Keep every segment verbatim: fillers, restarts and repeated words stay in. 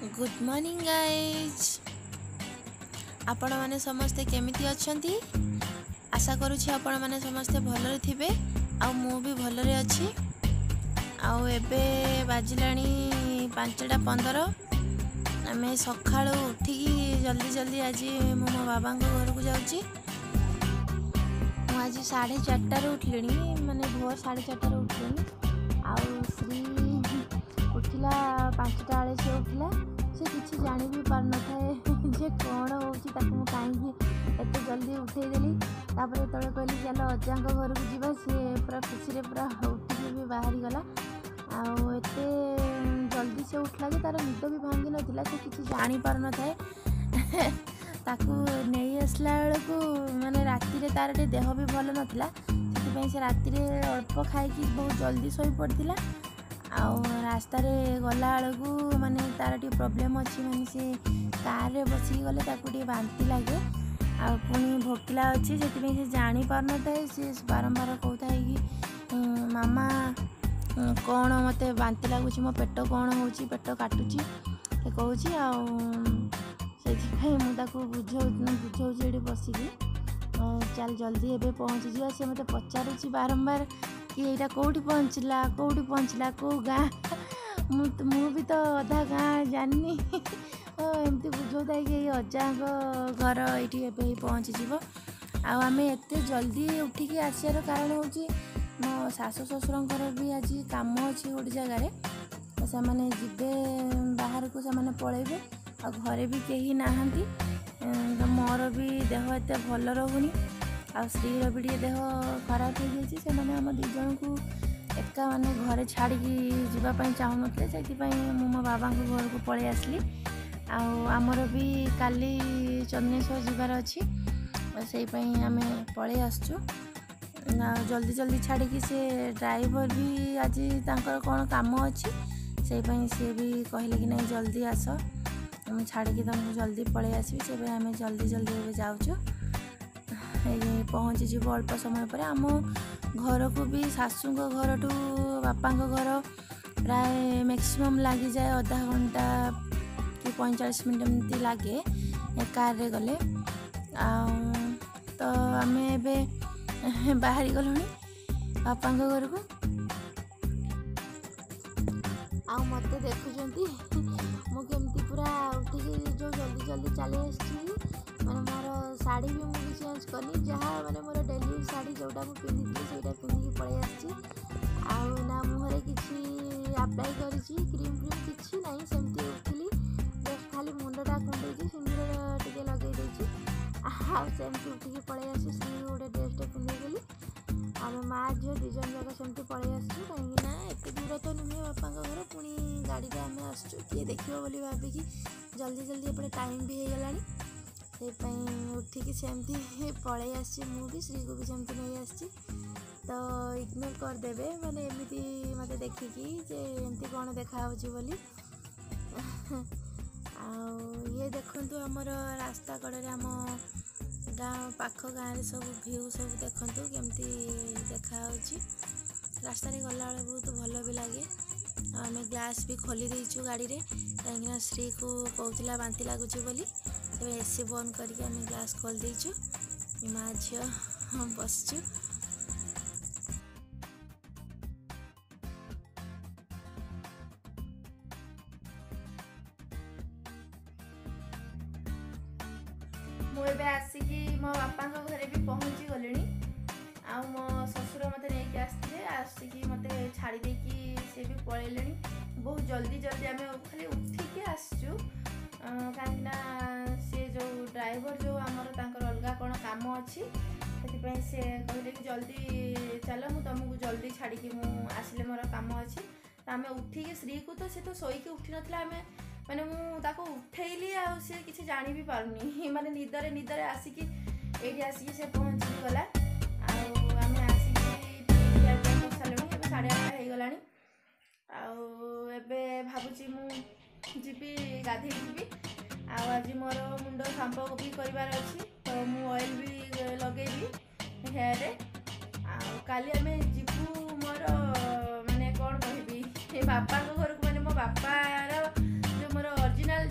Good morning guys. आपण माने समस्ते केमिति अछंती? आशा करूछि आपण माने समस्ते भलरे थिबे आ मु भी भलरे अछि। आउ एबे बाजिलाणी पांचटा पंदर। आमे सकाळु उठिकी जल्दी जल्दी आज मो मो बाबा घर को जाउछि। मु आज साढ़े चारटार उठलिनी, माने भोर साढ़े चारटार उठलिनी। आउ श्री उठिला पांचटा बेले से उठिला। से किसी जानी भी पार न थाए जे कौन होची ताकू कहीं एत जल्दी उठे देली। तापर तले कहली चल अजा घर को जीवा, सी पूरा खुशी पूरा उठिकी भी बाहरी गला। आउ एते जल्दी से उठला कि तार निद भी भांगी नथिला, से किसी जानी पार न थाए। ताकू नहीं आसला बेलू माने राति रे तार देह भी भल नथिला, से से राति रे अल्प खाई बहुत जल्दी सोई पड़तिला। आउ रास्ता रे गला बेलू माने तार टी प्रॉब्लम अच्छी, माने से कार रे बसी गले ताकू टी बांती लागे। आ पुणी भोकिला अच्छी, से से जानी पार न थाए। से बारंबार कहता है कि मामा कौन मते बांती लगुच, मो पेट कौन होची, पेट काटुची कहूँ। से मुझे बुझे बुझे बसिकी चल जल्दी एबे पहुँची जा। से मत पचारुची बारंबार कि यहाँ कौटी पहुँचला कौटी पहुँचला कौ गाँ। मु भी तो अधा गाँ जानी एमती बुझाता कि अजा घर ये पहुँची जीव। आम एत जल्दी उठिकी आसार कारण हूँ मो शाशु शशुरंकर भी आज कम अच्छी गोटे जगार, से मैंने जीवे बाहर को, से पलैबे आ घरे भी कहीं नहांती। तो मोर भी देह एत भल रहुनी, आ श्रीर भी देह खराब हो जाए। से मैंने आम दी जन को एका माने घरे छाड़ी जावाई चाहून, से मु मो बाबा घर को पलि आसली। आमर भी काली चंदनेश्वर जीवार अच्छी, से आम पलि आसचु जल्दी जल्दी छाड़ी। से ड्राइवर भी आज तांकर कौन काम अच्छी, से सी भी कहले कि नहीं जल्दी आस, मुझे छाड़ी तुमको जल्दी पलि आसबि। से आम जल्दी जल्दी ए जाऊँ पहुँची जीव अल्प समय पर। आम घर को भी शाशु घर टू बापा घर प्राय मैक्सिमम लगी जाए अधा घंटा कि पैंतालीस मिनट एमती लगे कार रे गले। आ तो आम ए बाहरी गलुनी बापा घर को। आ मत देखुंती मुझे पूरा उठिकी जो जल्दी जल्दी चली आसी, माने मोर शाढ़ी भी मुझे चेंज करनी, जहाँ माने मोर डेली शाढ़ी जोटा मुझे पिंधि से पिंधिकी पलि आसी। ना मुहरे किसी अप्लाई करी क्रीम क्रीम किसी ना, सेमती उठिली जस्ट खाली मुंडटा कुंडे सिंदूर टे लगे आमती उठिकी पलि आसी। सी गोटे ड्रेसटे पिंधेदेली। आम माँ झील दिज जाक सेमती पलि आसू, कहीं एत दूर तो नुहे बापा घर, पुणी गाड़ी रे आम आसचु किए देखियो बोली भाविकी जल्दी जल्दी एपटे टाइम भी हो गलानी। से उठिकी सेमती पलि आसी, मु भी श्री को भी सेमती नहीं आसी। तो इग्नोर करदेवे माने एमती मत देखिकी जे एमती कौन देखा बोली। ये देखु आमर रास्ता कड़े आम गाँ पाख गाँव सब भ्यू सब देखु केमती देखा रास्ता गला बेले बहुत भल भी लगे। आम ग्लास भी खोली देचु गाड़ी रे, कहीं श्री को कहला बांती लगुच बोली। तेज एसी बंद करके आम ग्लास खोल देचु, माँ झी बसचु। मुझे आसिकी मो बापा घरे भी पहुँची गले। आ मो ससुर मत नहीं आसते, आसिकी मत छाड़ी देकी से भी पलैले। बहुत जल्दी जल्दी आम खाली उठिकी आसचु, कहीं सी जो ड्राइवर जो आमर तांकर अलगा कौन काम अच्छी, से कहले कि जल्दी चलो मु तुमको जल्दी छाड़ी आसिले मोर काम अच्छी। तो आम उठिकी श्री को तो सी तो शोक उठी नाला, आम माने मुझे उठेली आ सी किसी जानी भी पारुनी, माने निदरे निदरे आसिकी ये आसिकी से पहुँची गला। आम आसिकी साढ़े आठटा हो गलानी। आबे भावुची मुझी गाधे जी। आज मोर मुंड सांपो भी करार अच्छी, तो मु ऑयल भी लगेबी हेयर रे। काली आम जीवु मोर माने कौन कहबी बापा घर को, माने मो बापार जो मोर ओरिजिनल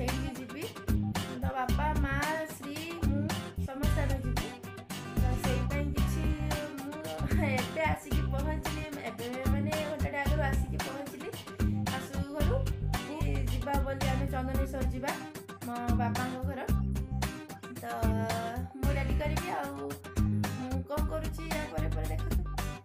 ସେଇଠି ଯିବି। ତ ବାପା ମା ଶ୍ରୀ ମୁଁ ସମସ୍ତେ ଆମେ ଯିବୁ। ତ ସେଇପାଇଁ କିଛି ମୁଁ ଏବେ ଆସିକି ପହଞ୍ଚିଲି, ଏବେ ମାନେ ଘଣ୍ଟାଟେ ଆଗରୁ ଆସିକି ପହଞ୍ଚିଲି ଶାଶୁ ଘରୁ କି ଯିବା ବୋଲି ଆମେ ଚନ୍ଦନେଶ୍ୱର ଯିବା ମୋ ବାପାଙ୍କ ଘର। ତ ମୁଁ ରେଡ଼ି କରିବି ଆଉ ମୁଁ କ'ଣ କରୁଛି ୟା ପରେ ପରେ ଦେଖନ୍ତୁ।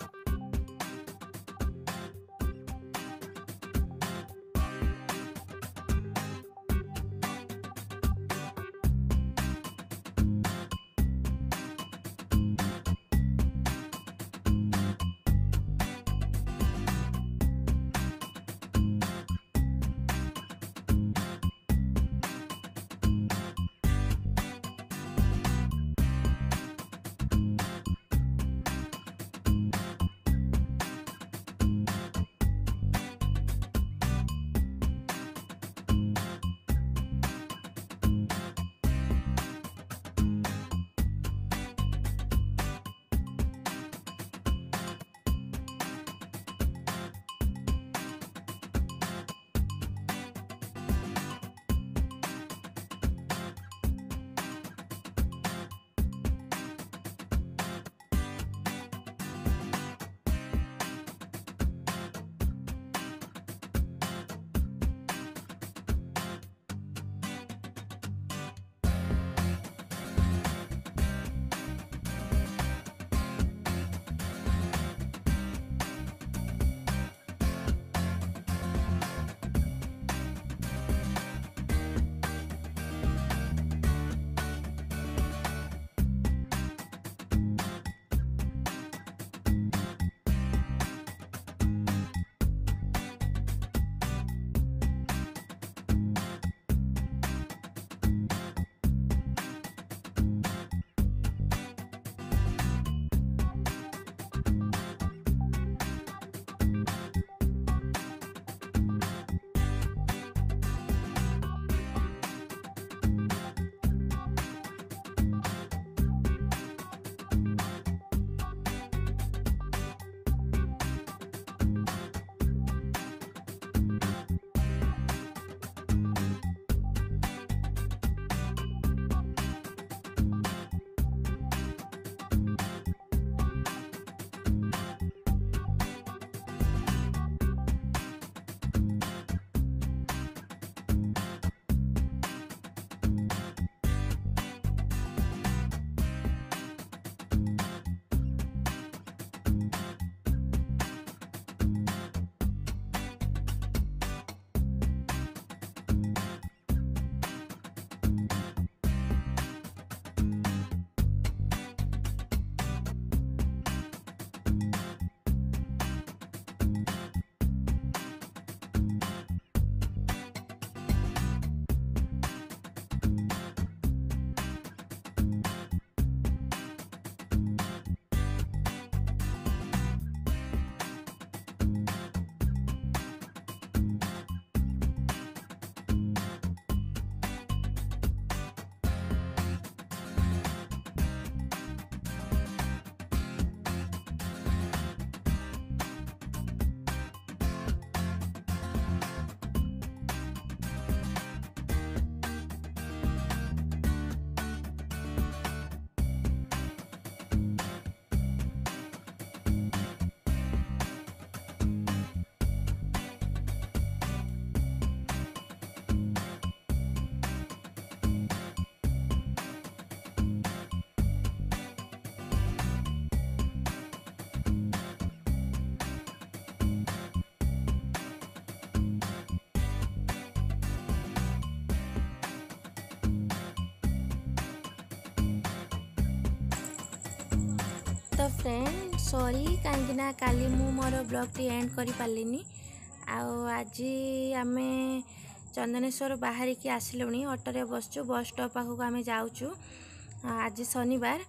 तो फ्रेंड सॉरी कहीं काली मु मोर ब्लॉग टी एंड करि पालिनी। आज आम चंदनेश्वर बाहर की आसिलुणी ऑटो बसचु बस स्टॉप पाखक आम जाऊँ। आज शनिवार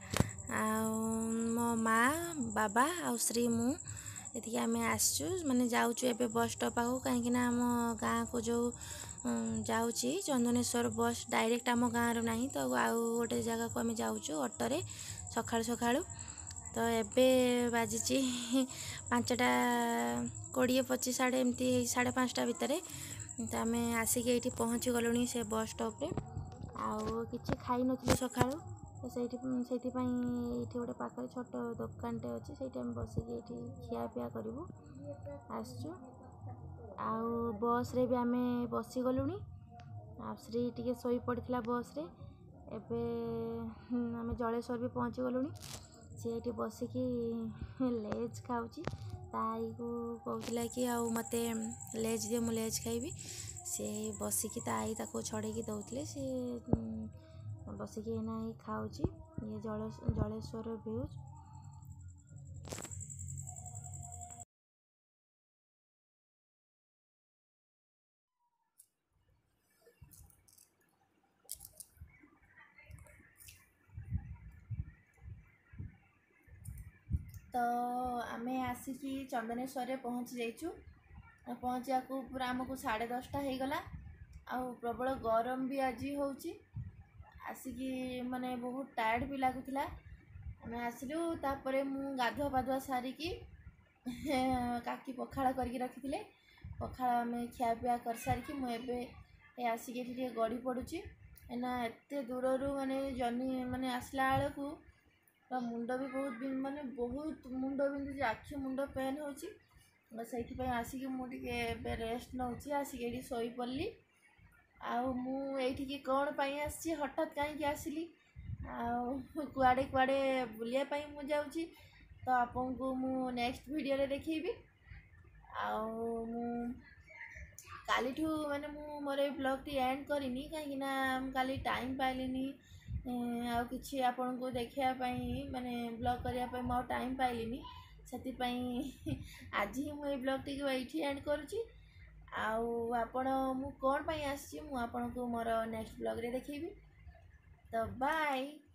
मो माँ बाबा आ श्री मु ये आम आसचु माने जाऊँ एबे बस स्टॉप पाखक कहीं आम गाँ को जो जाऊँगी चंदनेश्वर बस डायरेक्ट आम गाँव ना तो आउ गोटे जगह को आम जाऊँ ऑटो सकाळु सकाळु। तो एबे बाजी पाँचटा कोड़े पच्चीस साढ़े एमती साढ़े पाँचटा भितर तो आम आसिक ये पहुँची गलुणी से बस स्टॉप रे आउ कि खाई नी सका तो से गोटे पाखे छोट दुकानटे अच्छे से बसिक ये खियापिया करूँ आसचु आउ बस रे भी आम बसी गलुणी आ श्री टी शोई पड़ा बस रे एबे आम जलेश्वर भी पहुँची गलुणी सी ये बसिकी लेज खाऊँगी ताई को कहला कि आउ मते लेज दियो मु लेज खाइबी से बसिकी ताई ताको छड़ेकी दौले सी बसिकी एना ही खाऊँगी ये जलेश्वर व्यूज तो आम आसिकी चंदनेश्वर पहुँची जाइचु पहुँचा को पूरा आमको साढ़े दसटा हो गला आउ प्रबल गरम भी आज होची आसिकी माने बहुत टायर्ड भी लगुला आम आसलु तापरे मु गाधुआ पाधुआ सारिकी काकी पखाड़ करके रखी पखाड़ आम खियापिया कर सारिकी मुझे आसिकी ये गड़ी पड़ुची एना एत दूर रू माने जर्नी माने आसला बेलू मुंड भी बहुत माने बहुत मुंड बिंधुची आखि मुंड पेन होची से आसिक मुझे रेस्ट नौची आसिक ये शोई पड़ी आउ मुझे कौन पाई आसी हठात कहीं आसली आड़े कुआड़े बुलायापाई मु जाऊँगी तो आपन को मु नेक्स्ट वीडियो रे देखी आउ मु काली ठू माने मु मोर ब्लॉग टी एंड करनी कहीं काली टाइम पाइलिनी आउ किछि आपन को देखिया पाई माने ब्लॉग करिया पाई मो टाइम पाइलिनी से आज ही मुझे ब्लॉग टी ये एंड करुँची आउ आपण मु कौन पाई आसी मु आपन को मोर नेक्स्ट ब्लॉग रे देखी तो बाय।